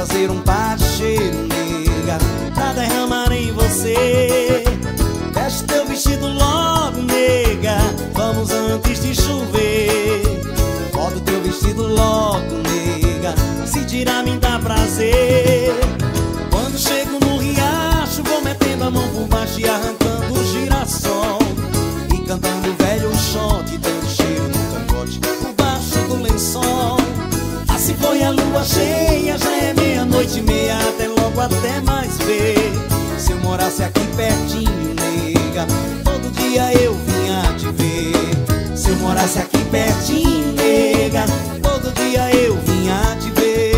trazer um par de cheiro, nega, pra derramar em você. Veste teu vestido logo, nega, vamos antes de chover. Bota o teu vestido logo, nega, se tirar me dá prazer. Quando chego no riacho, vou metendo a mão por baixo e arrancando o girassol, e cantando o velho shot, dando cheiro no cangote por baixo do lençol. Assim foi a lua cheia, já é meia-noite e meia, até logo, até mais ver. Se eu morasse aqui pertinho, nega, todo dia eu vinha te ver. Se eu morasse aqui pertinho, nega, todo dia eu vinha te ver.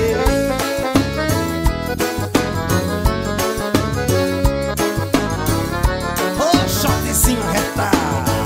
Oh, shotzinho arretado.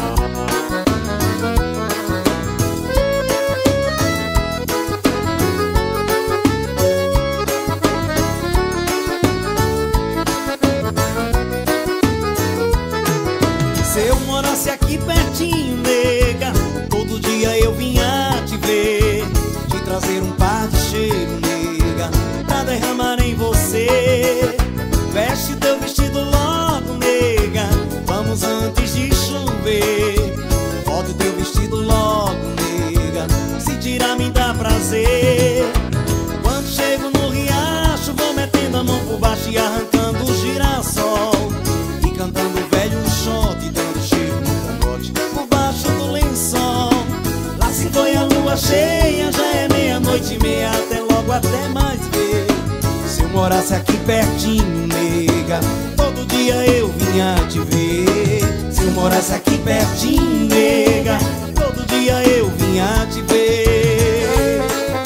Se eu morasse aqui pertinho, nega, todo dia eu vinha te ver. Te trazer um par de cheiro, nega, pra derramar em você. Veste teu vestido logo, nega, vamos antes de chover. Bota o teu vestido logo, nega, se tirar me dá prazer. Quando chego no riacho, vou metendo a mão por baixo e arrancando o girassol, e cantando o velho shot, dando cheiro no cangote por baixo do lençol. Lá se foi a lua cheia, já é meia-noite e meia, até logo, até mais ver. Se eu morasse aqui pertinho, nega, todo dia eu vinha te ver. Se eu morasse aqui pertinho, nega, todo dia eu vinha te ver.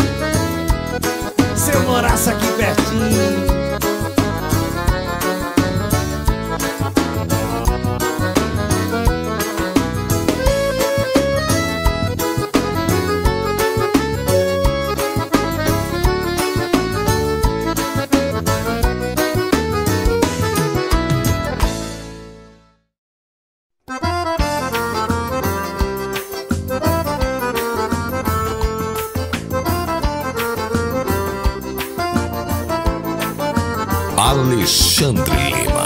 Se eu morasse aqui pertinho. Alexandre Lima.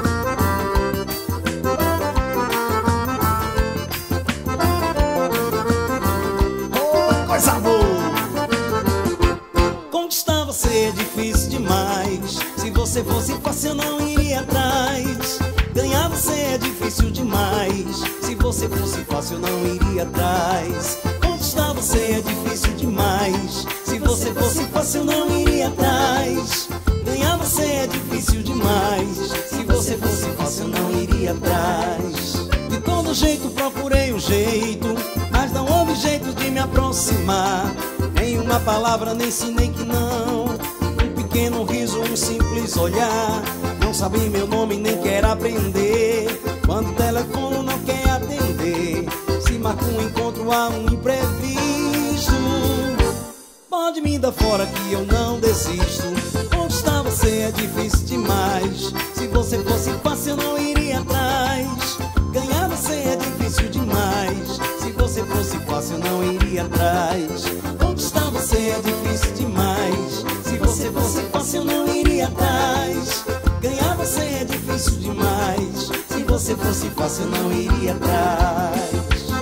Oh, coisa boa! Conquistar você é difícil demais. Se você fosse fácil eu não iria atrás. Ganhar você é difícil demais. Se você fosse fácil eu não iria atrás. Conquistar você é difícil demais. Se você fosse fácil eu não iria atrás. Ganhar você é difícil demais. Se você fosse fácil eu não iria atrás. De todo jeito procurei um jeito, mas não houve jeito de me aproximar. Nem uma palavra, nem sim, nem que não. Um pequeno riso, um simples olhar. Não sabe meu nome, nem quer aprender. Quando o telefone não quer atender, se marca um encontro, há um imprevisto. Pode me dar fora que eu não desisto. Conquistar você é difícil demais. Se você fosse fácil eu não iria atrás. Ganhar você é difícil demais. Se você fosse fácil eu não iria atrás. Conquistar você é difícil demais. Se você fosse fácil eu não iria atrás. Ganhar você é difícil demais. Se você fosse fácil eu não iria atrás.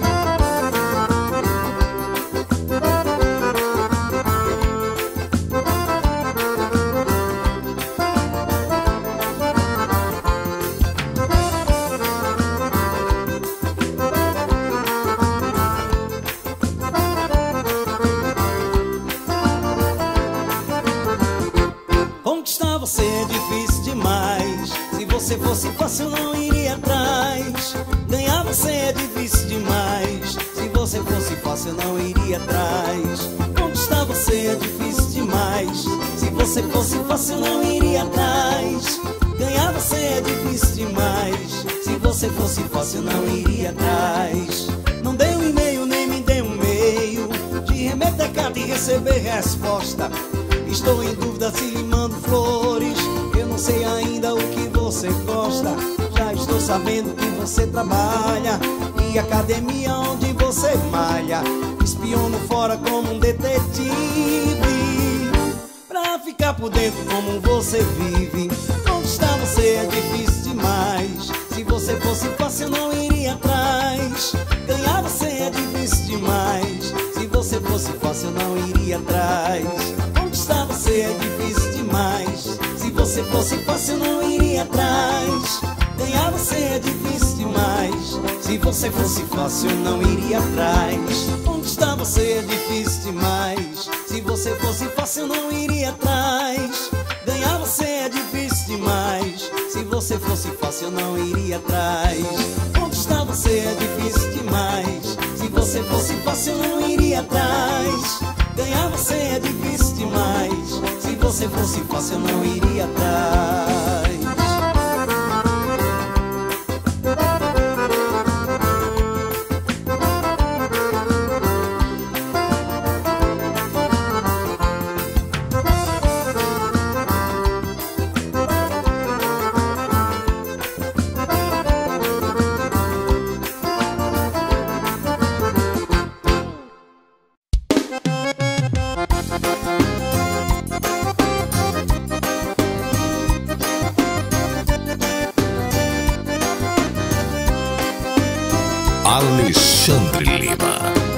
Conquistar você é difícil demais. Se você fosse fácil eu não iria atrás. Ganhar você é difícil demais. Se você fosse fácil eu não iria atrás. Conquistar você é difícil demais. Se você fosse fácil eu não iria atrás. Ganhar você é difícil demais. Se você fosse fácil eu não iria atrás. Não dê um e-mail, nem me dê um meio de remeter carta e receber resposta. Estou em dúvida se lhe mando flores. Eu não sei ainda o que você gosta. Já estou sabendo que você trabalha e academia onde você malha. Espiono fora como um detetive pra ficar por dentro como você vive. Onde está você? É difícil demais. Se você fosse fácil eu não iria atrás. Ganhar você é difícil demais. Se você fosse fácil eu não iria atrás. Onde está você? É difícil demais. Se você fosse fácil eu não iria atrás. Ganhar você é difícil demais. Se você fosse fácil eu não iria atrás. Onde está você? É difícil demais. Se você fosse fácil eu não iria atrás. Ganhar você é difícil demais. Se você fosse fácil eu não iria atrás. Onde está você? É difícil demais. Se você fosse fácil eu não iria atrás. Ganhar você é difícil demais. Se você fosse fácil eu não iria atrás. Alexandre Lima.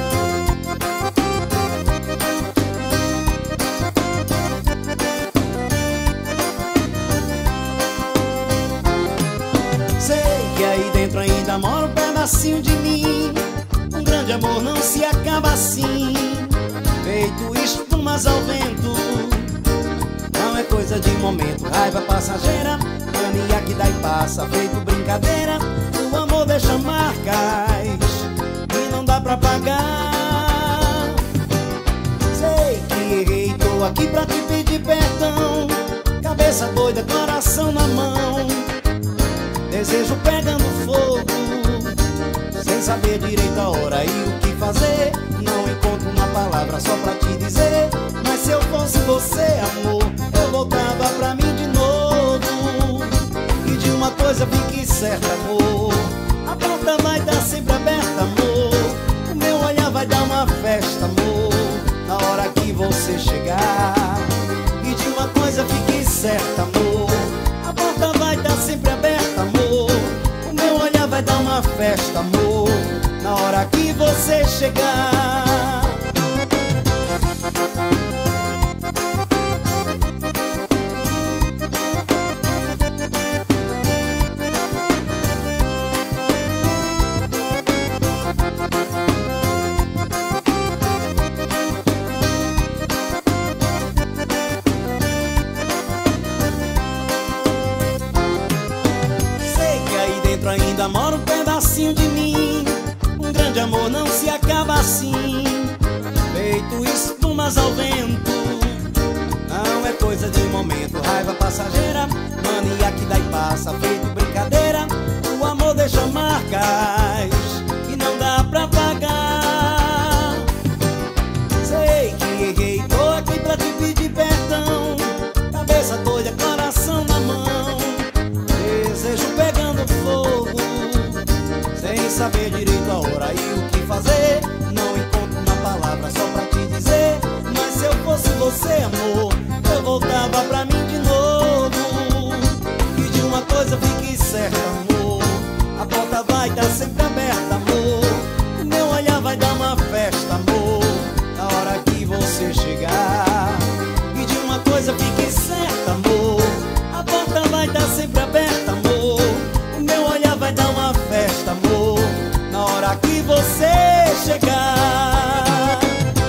Sei que aí dentro ainda mora um pedacinho de mim. Um grande amor não se acaba assim. Feito espumas ao vento. Não é coisa de momento. Raiva passageira, mania que dá e passa. Feito brincadeira, o amor deixa marcas e não dá pra pagar. Sei que errei, tô aqui pra te pedir perdão. Cabeça doida, coração na mão. Desejo pegando fogo, sem saber direito a hora e o que fazer. Não encontro uma palavra só pra te dizer. Mas se eu fosse você, amor, eu voltava pra mim de novo. E de uma coisa fique certa, amor, a porta vai estar sempre aberta, amor. O meu olhar vai dar uma festa, amor, na hora que você chegar. E de uma coisa fique certa, amor, a porta vai estar sempre aberta, amor. O meu olhar vai dar uma festa, amor, na hora que você chegar. Ainda mora um pedacinho de mim. Um grande amor não se acaba assim. Feito espumas ao vento. Não é coisa de momento. Raiva passageira, mania que dá e passa. Feito brincadeira, o amor deixa marcas e não dá pra pagar. Sei que errei, tô aqui pra te pedir perdão. Cabeça doida, coração na mão. Desejo pegando fogo, sem saber direito a hora e o que fazer. Não encontro uma palavra só pra te dizer. Mas se eu fosse você, amor, eu voltava pra mim de novo. E de uma coisa fique certa, amor, a porta vai estar sempre aberta, amor. O meu olhar vai dar uma festa, amor, na hora que você chegar. E de uma coisa fique certa, amor, a porta vai estar sempre aberta, amor. O meu olhar vai dar uma festa, amor, na hora que você chegar.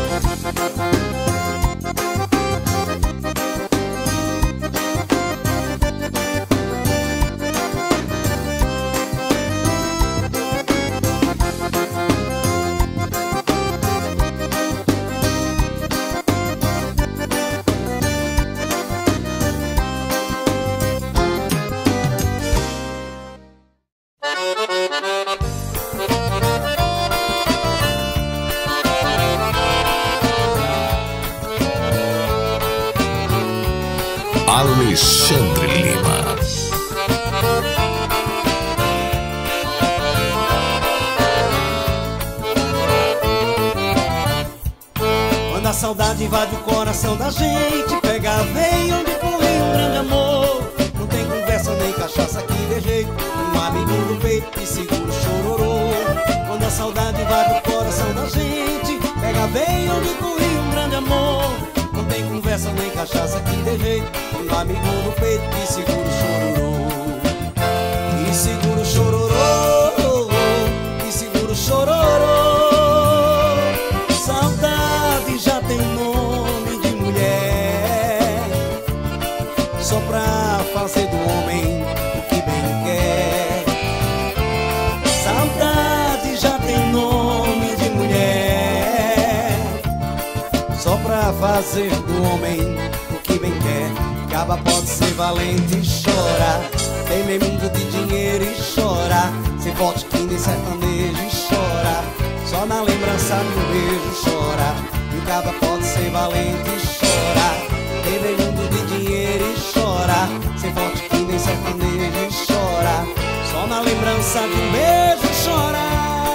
Alexandre Lima. Quando a saudade invade o coração da gente, pega a veia jeito, um amigo no peito que segura o chororô. E segura o chororô, e segura o chororô. Saudade já tem nome de mulher, só pra fazer do homem o que bem quer. Saudade já tem nome de mulher, só pra fazer do homem o que bem quer. Caba pode ser valente e chora, tem meio mundo de dinheiro e chora, ser forte que nem sertanejo e chora, só na lembrança do beijo chora. E o caba pode ser valente e chora, tem meio mundo de dinheiro e chora, ser forte que nem sertanejo e chora, só na lembrança de um beijo chora.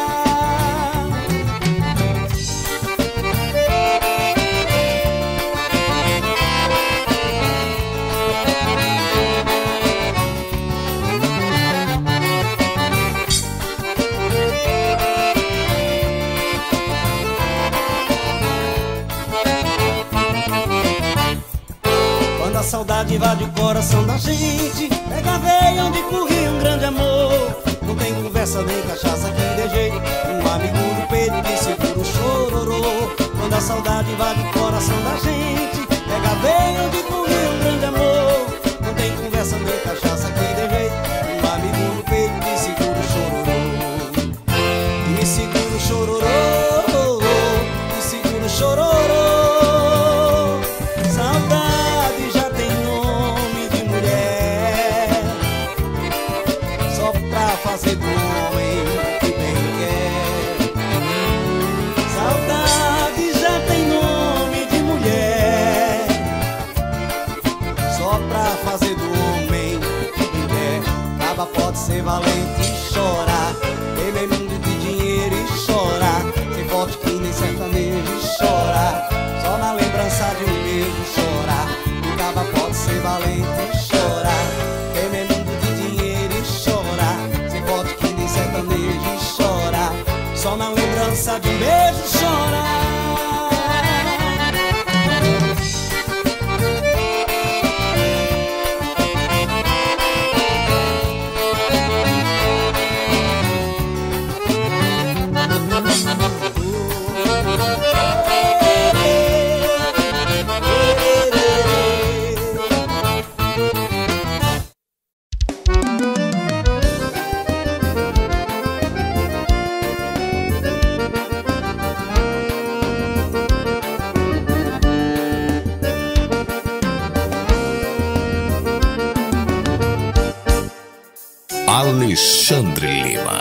A saudade invade o coração da gente, pega a veia onde corria um grande amor. Não tem conversa nem cachaça que dê jeito, um amigo no peito que segura o chororô. Quando a saudade invade o coração da gente, pega a veia onde corria um grande amor. Não tem conversa nem cachaça que dê jeito, um amigo no peito que segura o chororô. E segura o chororô, e segura o chororô. Fazer do homem que bem quer. Saudade já tem nome de mulher, só pra fazer do homem que bem quer. Caba pode ser valente e chorar, tem meio mundo de dinheiro e chora, ser forte que nem sertanejo e chora, só na lembrança de um beijo chora. E caba pode ser valente e chorar, tem meio mundo de dinheiro e chora, sertanejo e chora, só na lembrança de um beijo chora. Alexandre Lima.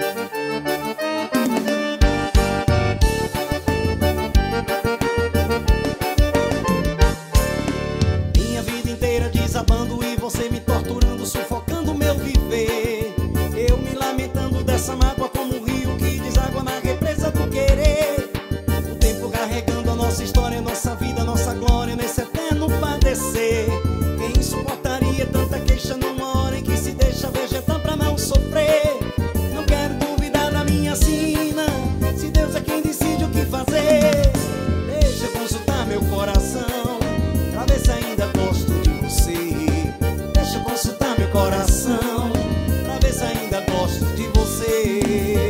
Minha vida inteira desabando e você me torturando, sufocando meu viver. Eu me lamentando dessa mágoa como um rio que deságua na represa do querer. O tempo carregando a nossa história, nossa vida, nossa glória nesse eterno padecer. Quem suportaria tanta queixa numa hora em que se deixa vegetar pra não sofrer? Não quero duvidar da minha sina, se Deus é quem decide o que fazer. Deixa eu consultar meu coração pra ver se ainda gosto de você. Deixa eu consultar meu coração pra ver se ainda gosto de você.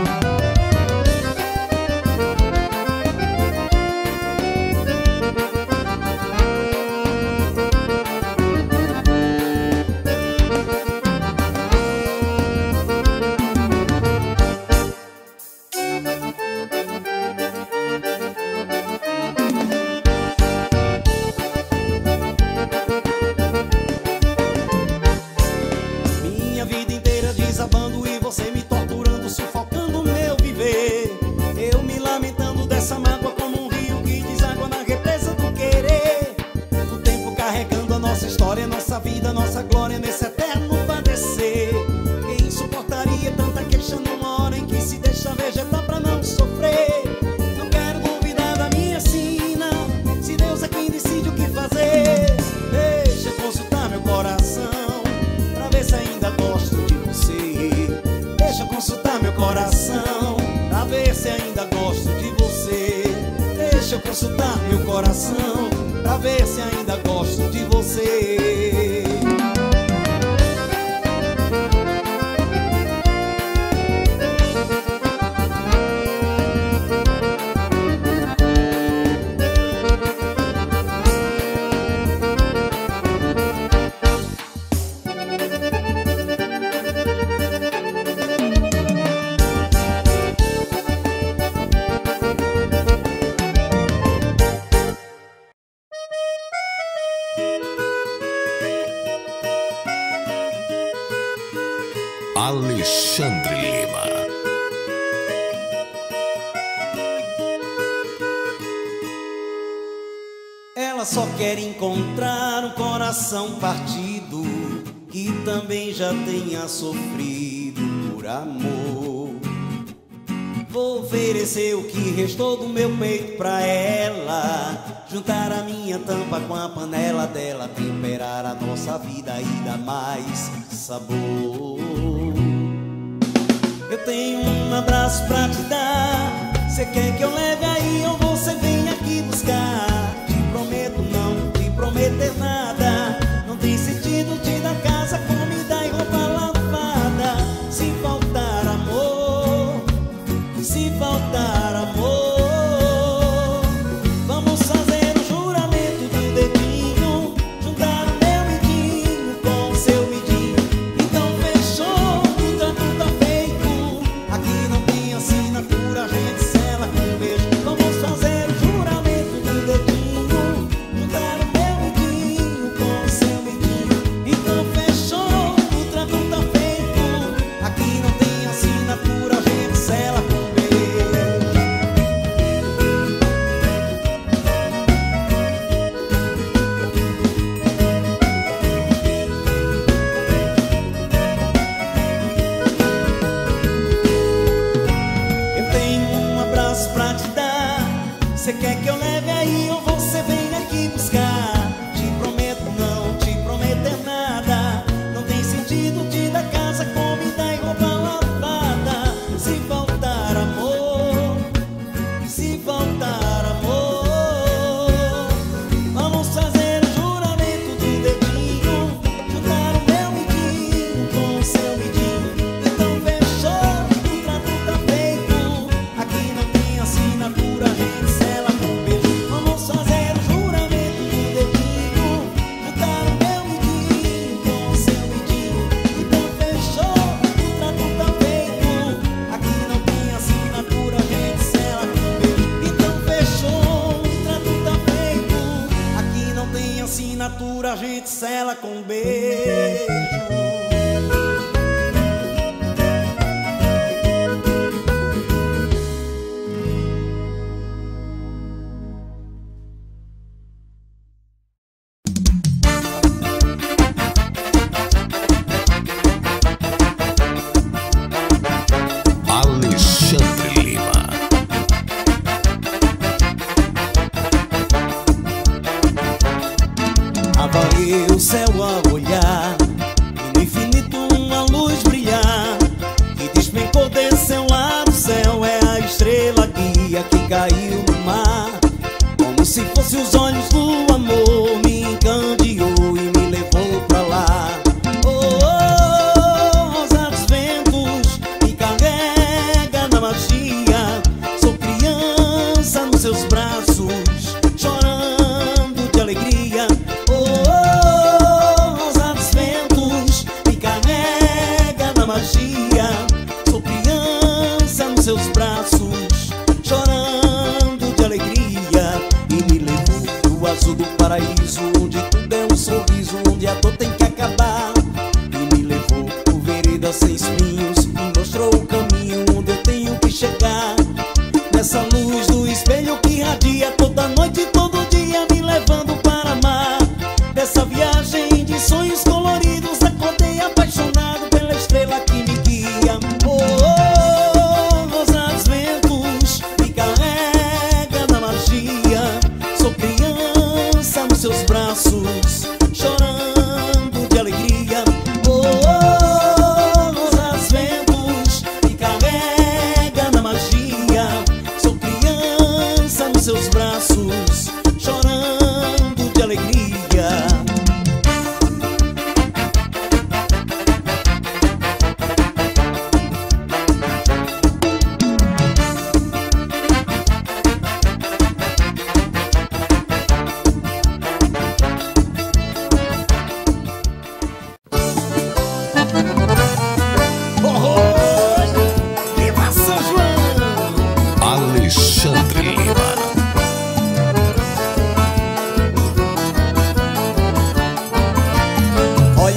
Desabando e você me torturando, sufocando meu viver. Eu me lamentando dessa mágoa como um rio que deságua na represa do querer. O tempo carregando a nossa história, nossa vida, nossa glória nesse eterno padecer. Quem suportaria tanta queixa numa hora em que se deixa vegetar pra não sofrer? Não quero duvidar da minha sina, se Deus é quem decide o que fazer. Deixa eu consultar meu coração pra ver se ainda gosto de você. Deixa eu consultar meu coração pra ver se ainda gosto de você. Deixa eu consultar meu coração pra ver se ainda gosto de você. Alexandre Lima. Ela só quer encontrar um coração partido, que também já tenha sofrido por amor. Vou oferecer o que restou do meu peito pra ela, juntar a minha tampa com a panela dela, temperar a nossa vida e dar mais sabor. Eu tenho um abraço pra te dar, cê quer que eu leve aí ou você vem aqui buscar? Te prometo não te prometer nada, não tem sentido te dar casa, comida e roupa lavada. Se faltar amor, se faltar amor, vamos fazer o juramento do dedinho, juntar o meu midinho com o seu midinho. Então fechou, o trato tá feito, aqui não tem assinatura, a gente sela com um beijo. Vamos fazer o juramento do dedinho, juntar o meu midinho com o seu midinho. Então fechou, o trato tá feito, aqui não tem assinatura, a gente sela com um beijo. Eu tenho um abraço pra te dar, cê quer que eu leve aí ou você vem aqui buscar? Te prometo não te prometer nada, não tem sentido te dar casa, comida e roupa lavada. Se faltar amor, se faltar amor, vamos fazer o juramento do dedinho, juntar o meu midinho com o seu midinho. Então fechou, o trato tá feito, aqui não tem assinatura, a gente sela com um beijo. Vamos fazer o juramento do dedinho, juntar o meu midinho com o seu midinho. Então fechou, o trato tá feito, aqui não tem assinatura, a gente sela com um beijo. Então fechou, o trato tá feito, aqui não tem assinatura, a gente sela com um beijo. Alexandre Lima. Avarei o céu a olhar, e no infinito uma luz brilhar, que despencou desse seu lado. O céu é a estrela guia que caiu no mar, como se fosse os olhos do amor, me encandeou e me levou pra lá. Oh, oh, rosa dos ventos, me carrega na magia, sou criança nos seus braços, chorando de alegria. Rosa dos ventos, me carrega na magia, sou criança nos seus braços, chorando de alegria, e me levou pro azul do paraíso.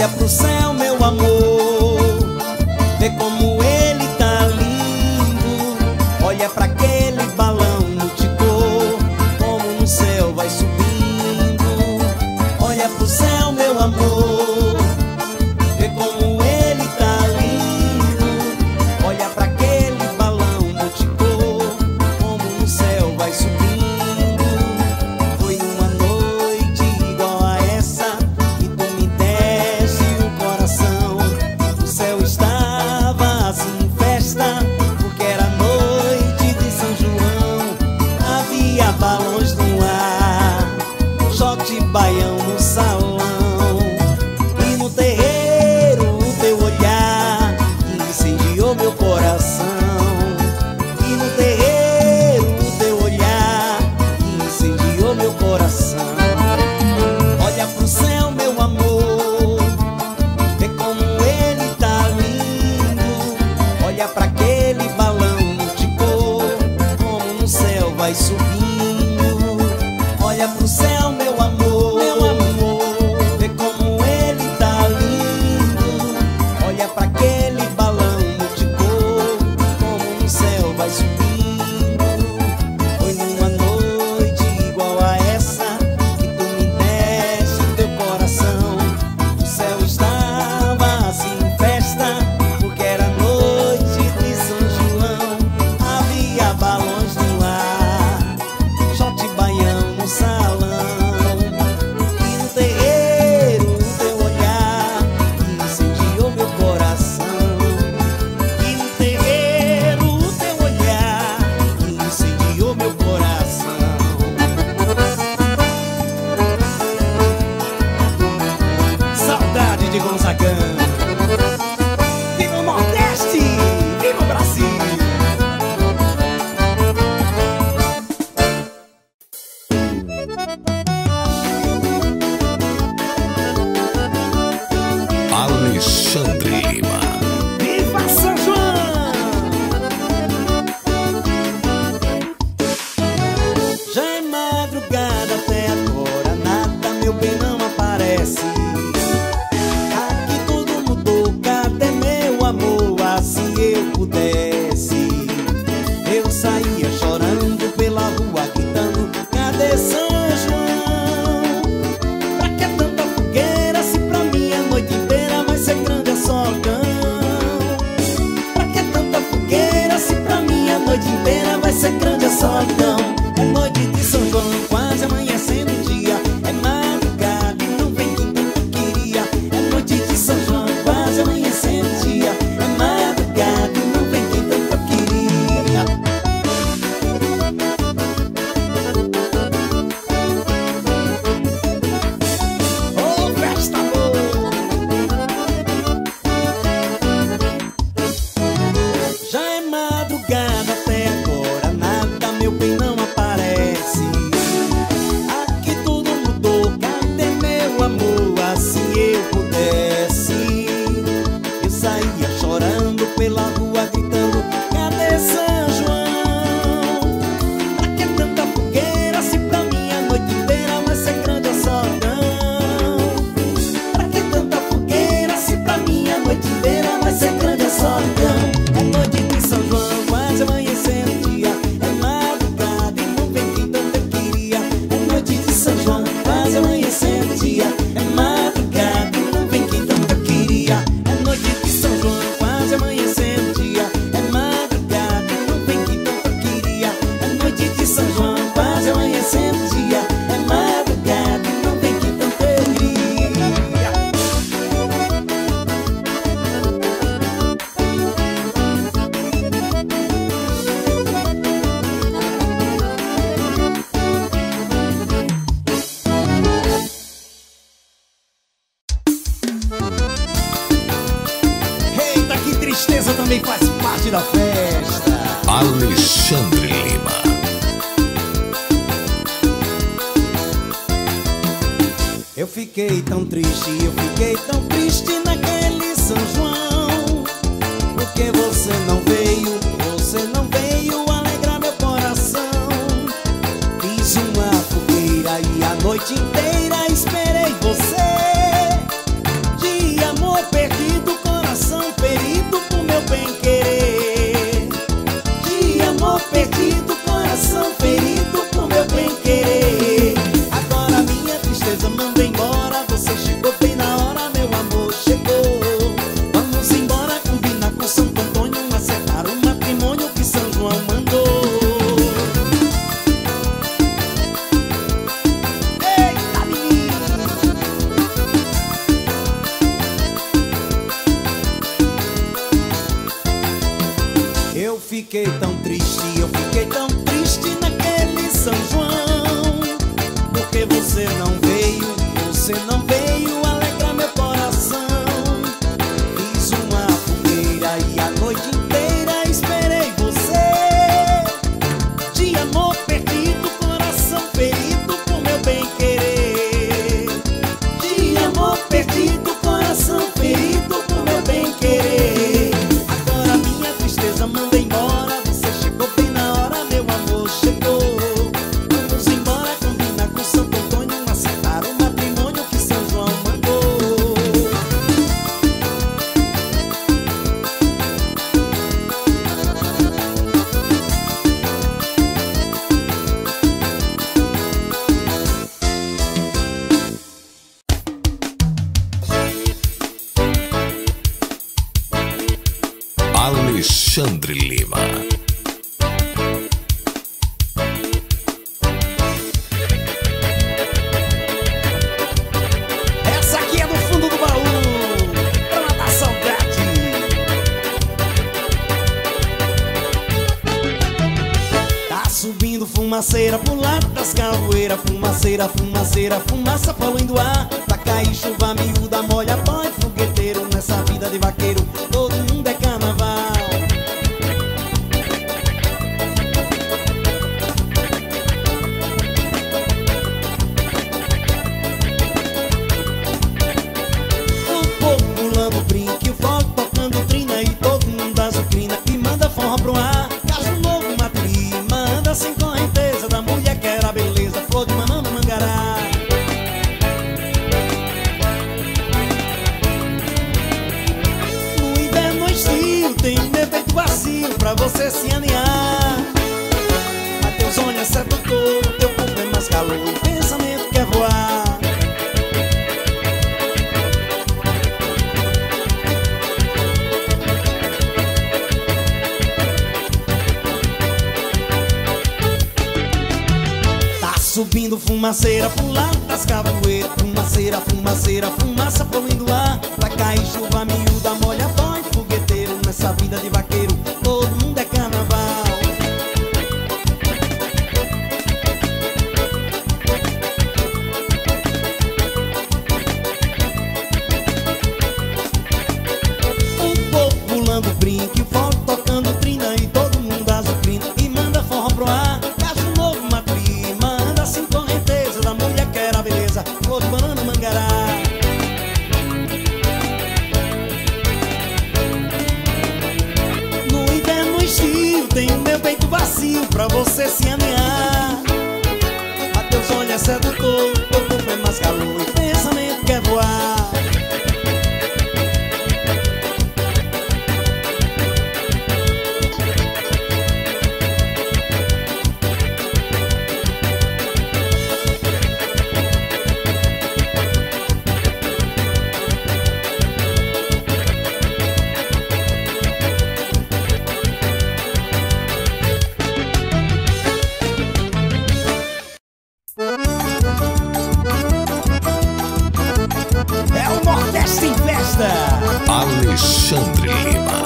Olha pro céu, meu amor, vê como ele tá lindo. Olha pra aquele balão multicor, como no céu vai subindo. Olha pro céu, meu amor, vê como ele tá lindo. Olha pra aquele balão multicor, como no céu vai subindo. Foi uma noite igual a essa que tu me deste o coração. O céu estava assim em festa, porque era noite de São João. Havia balões no ar, shot baião no salão. E no terreiro o teu olhar que incendiou meu coração. E no terreiro o teu olhar que incendiou meu coração. Olha pro céu, meu amor, vê como ele tá lindo. Olha pra aquele balão multicor, como no céu vai subindo. Olha pro céu, meu amor, vê como ele tá lindo. Olha pra aquele balão multicor, como no céu vai subindo. Foi numa noite igual a essa que tu me deste o teu coração. O céu estava assim em festa, porque era noite de São João. Havia balões no ar, shot baião no salão. E no terreiro o teu olhar que incendiou meu coração. E no terreiro o teu olhar que incendiou meu coração. Saudade de Gonzagão. Viva o Nordeste! Viva o Brasil! Alexandre Lima. Viva São João! Já é madrugada, até agora nada, meu bem, não aparece. Aqui tudo mudou, cadê meu amor? Ah, se eu pudesse, eu saía chorando pela rua, gritando: cadê São João? Pra que tanta fogueira, se pra mim a noite inteira vai ser grande a solidão? Pra que tanta fogueira, se pra mim a noite inteira vai ser grande a solidão? É noite de São João, quase amanhecendo o dia. É madrugada e não vem quem tanto queria. É noite de São João, quase amanhecendo o dia. É madrugada e não vem quem tanto queria. Oh, festa boa! Já é madrugada, até agora nada, meu bem, não aparece. Aqui tudo mudou, cadê meu amor? Ah, se eu pudesse, eu saía chorando pela rua, gritando: cadê São João? Pra que tanta fogueira, se pra mim a noite inteira vai ser grande a solidão? Pra que tanta fogueira, se pra mim a noite inteira vai ser grande a solidão? É noite de São João, quase amanhecendo o dia. É madrugada e não vem quem tanto eu queria. É noite de São João, quase amanhecendo o dia. É madrugada e não vem quem tanto eu queria. É noite de São João, quase amanhecendo o dia. É madrugada e não vem quem tanto eu queria. É noite de São João, quase amanhecendo o dia. É madrugada e não vem quem tanto eu queria. Eita, que tristeza também faz parte da festa. Alexandre Lima. Eu fiquei tão triste, eu fiquei tão triste naquele São João, porque você não veio alegrar meu coração. Fiz uma fogueira e a noite inteira esperei você. De fiquei tão triste naquele São João. Porque você não veio alegrar meu coração. Fiz uma fogueira e a noite inteira esperei você. De amor perdido, coração ferido por meu bem querer. De amor perdido, coração ferido por meu bem querer. Agora minha tristeza manda embora. Você chegou bem na hora, meu amor chegou. Vamos embora, combinar com Santo Antônio, acertar o matrimônio que São João mandou. Alexandre Lima. Essa aqui é do fundo do baú, pra matar saudade. Tá subindo fumaceira pro lado das cachoeiras. Fumaceira, fumaceira, fumaça poluindo o ar. Pra cair chuva miúda, molha pó e fogueteiro. Nessa vida de vaqueiro, todo mundo é carnaval. O povo pulando brinque, o fogo tocando trina. E todo mundo azucrina e manda forró pro ar. Caso novo, matri, manda sem correnteza. Da mulher que era beleza, flor de mamão no mangará. No inverno estio, tem um peito vazio pra você se aninhar. Mas teus olhos é sedutor, teu corpo é mais calor, o pensamento quer voar. Tá subindo fumaceira pro lado das cachoeiras. Fumaceira, fumaceira, fumaça poluindo o ar. Pra cair chuva miúda, molha pó e fogueteiro. Nessa vida de vaqueiro, todo mundo é carnaval. O povo pulando brinque, o fogo tocando trina. E todo mundo azucrina e manda forró pro ar. Caso novo, matri, manda sem correnteza. Da mulher que era beleza, flor de banana, mangará. No inverno estio, tem o meu peito vazio pra você se aninhar. A teus olhos é sedutor, teu corpo é mais calor e pensamento quer voar. É o Nordeste em festa. Alexandre Lima.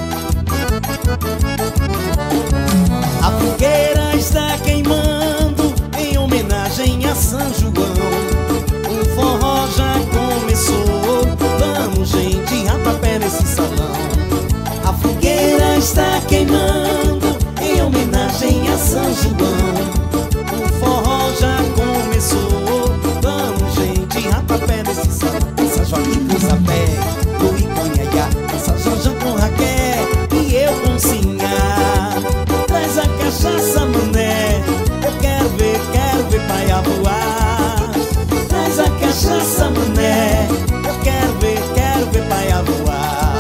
A fogueira está queimando em homenagem a São João. O forró já começou, vamos gente, rapapé nesse salão. A fogueira está queimando em homenagem a São João. O forró já começou, vamos gente, rapapé nesse salão. Essa Joaquim com Zapé, do Iconhaiá. Essa Joja com Raquel e eu com Sinhá. Traz a cachaça, mané, eu quero ver paia voar. Traz a cachaça, mané, eu quero ver paia voar.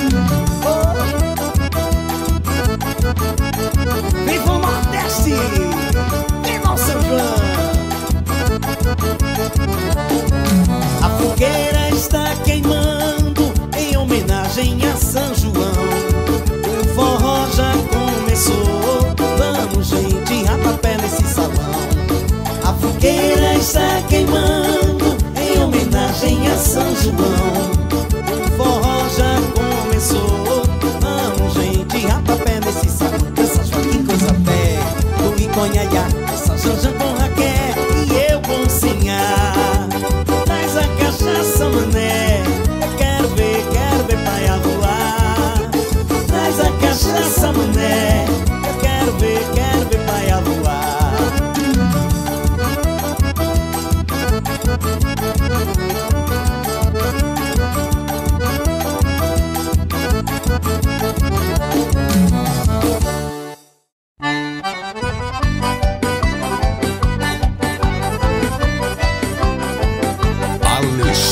Viva o Nordeste, viva o São João. A fogueira está queimando em homenagem a São João. O forró já começou, vamos gente, rapapé nesse salão. A fogueira está queimando em homenagem a São João. O forró já começou, vamos gente, rapapé nesse salão.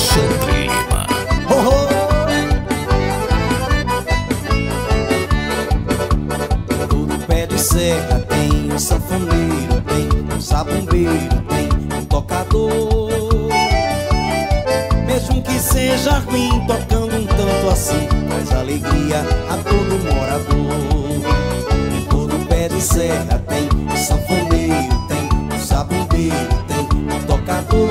Alexandre Lima. Oh, oh. Todo pé de serra tem um sanfoneiro, tem um zabumbeiro, tem um tocador. Mesmo que seja ruim, tocando um tanto assim, traz alegria a todo morador. Em todo pé de serra tem um sanfoneiro, tem um zabumbeiro, tem um tocador.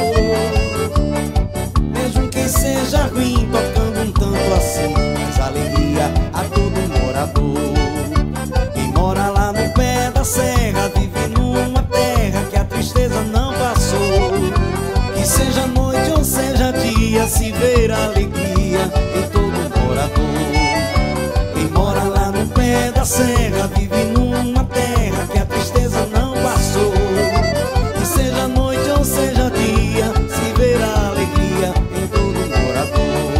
Mesmo que seja ruim, tocando um tanto assim, traz alegria a todo morador. Quem mora lá no pé da serra vive numa terra que a tristeza não passou. Que seja noite ou seja dia, se ver a alegria em todo morador. Quem mora lá no pé da serra vive numa terra que a tristeza não passou. Que seja noite ou seja dia, se ver a alegria em todo morador.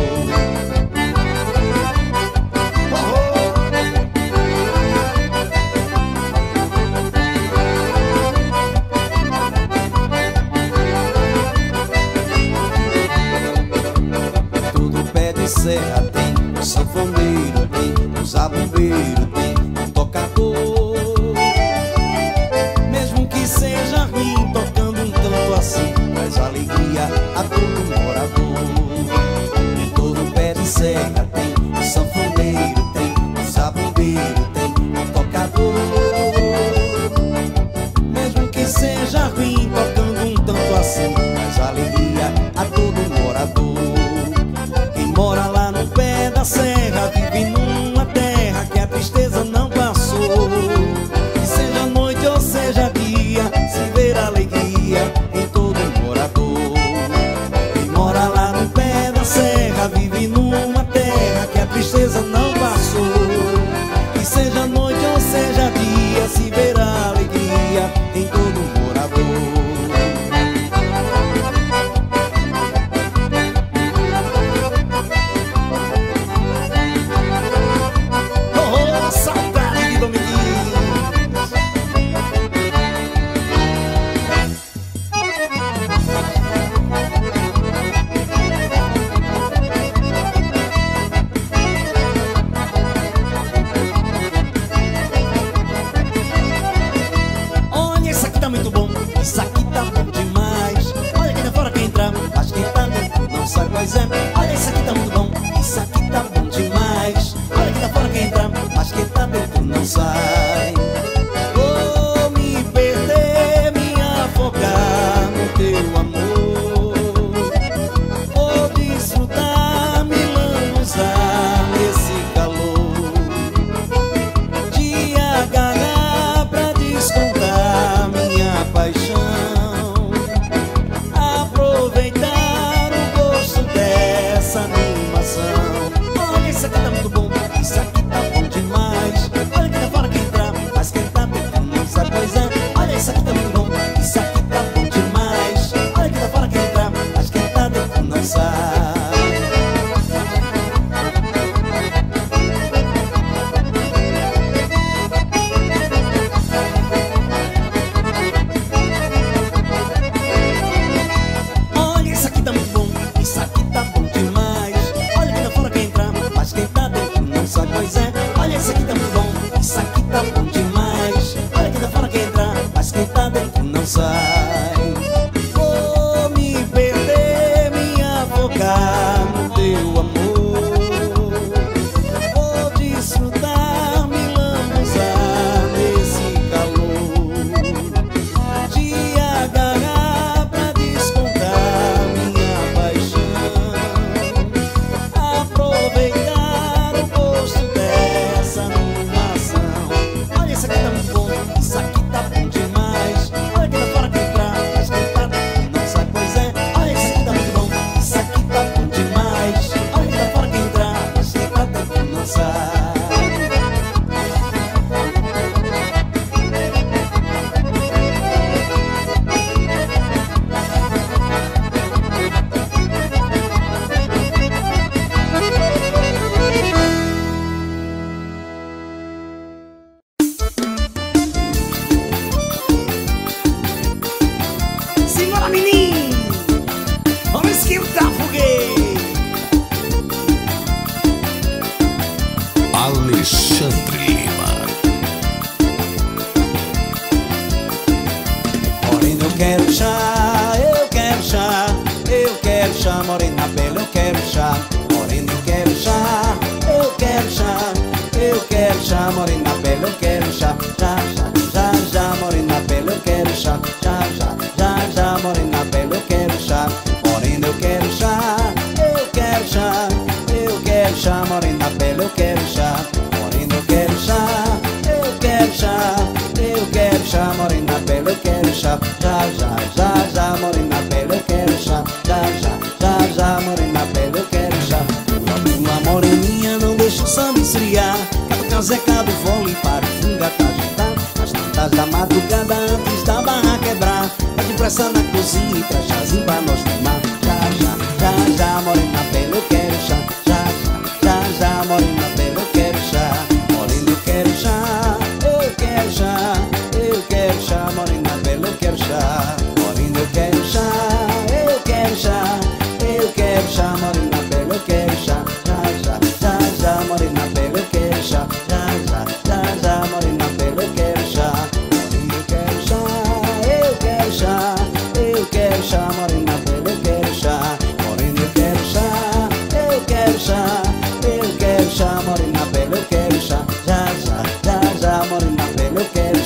Todo pé de serra tem um sanfoneiro, tem um zabumbeiro, tem um tocador. Mesmo que seja ruim, tocando um tanto assim, traz alegria a todo morador. Em todo pé de serra tem um sanfoneiro, tem um zabumbeiro, tem um tocador. Mesmo que seja ruim, tocando um tanto assim, traz alegria a todo morador. Quem mora lá no pé da serra vive numa terra que a tristeza não passou. Que seja noite ou seja dia, se ver alegria em todo morador. Quem mora lá no pé da serra vive numa terra que a tristeza não passou. Que seja noite ou seja dia, se ver alegria em todo morador. Oh, saudade de Dominguinhos. Olha, isso aqui tá muito bom, isso aqui tá bom demais. Olha quem tá fora, quem entra, mas quem tá dentro não sabe quais é. Olha, isso aqui tá muito bom, isso aqui tá bom demais. Olha quem tá fora, quem entra, mas quem tá dentro não sai. Vou me perder, me afogar no teu amor. Vou desfrutar, me lambuzar nesse calor. Te agarrar pra descontar minha paixão. Aproveitar o gosto dessa animação. Olha, isso aqui tá muito bom, isso aqui tá bom demais. Olha quem tá fora, quem entra, mas quem tá dentro não sabe pois é. Olha, isso aqui tá muito bom, isso aqui tá bom demais. Olha quem tá fora, quem entra, mas quem tá dentro não sabe. Olha, isso aqui tá muito bom, isso aqui tá bom demais. Olha quem tá fora, quem entra, mas quem tá dentro não sabe pois é. Olha, isso aqui tá muito bom, isso aqui tá bom demais. Olha quem tá fora, quem entra, mas quem tá dentro não sai. Vou me perder, me afogar no teu amor. Vou desfrutar, me lambuzar nesse calor. Te agarrar pra descontar minha paixão. Aproveitar o gosto dessa animação. Olha, isso aqui tá muito bom, isso aqui tá bom demais. Olha quem tá fora, quem entra, mas quem tá dentro não sabe pois é. Olha, isso aqui tá muito bom, isso aqui tá bom pele, eu quero chá. Morena, eu quero chá, eu quero chá, eu quero chá. Morena na pele, eu quero chá. Já, já, já, já, morena na pele, eu quero chá. Já, já, já, já, morena na pele, eu quero chá. Morena, eu quero chá, eu quero chá, eu quero chá. Morena na pele, eu quero chá. Morena, eu quero chá, eu quero chá, eu quero chá. Morena na pele, eu quero chá. Já, já, já, já, morena na pele, eu quero chá. Já, já, já, já, morena na pele, eu quero chá. Pula, moreninha, não deixa o samba esfriar. Cada Zeca do vôlei para o funga tá agitado. Às tantas da madrugada antes da barra quebrar. Vai depressa na cozinha e traz chazinho pra nós tomar. Já, já, já, já, morena na pele, eu quero chá. Já, já, já, já, morena na pele, eu quero chá. Morena, eu quero chá, eu quero chá, eu quero chá. Morena na pele, eu quero chá. Morena, eu quero chá, eu quero chá, eu quero chá. Morena na pele, eu quero chá. Já, já, já, já, morena na pele, eu quero chá. Já, já, já, já, morena na pele, eu quero chá. Morena, eu quero chá, eu quero chá, eu quero chá. Morena na pele, eu quero chá. Morena, eu quero chá, eu quero chá, eu quero chá. Morena na pele, eu quero chá. Já, já, já, já, morena na pele, eu quero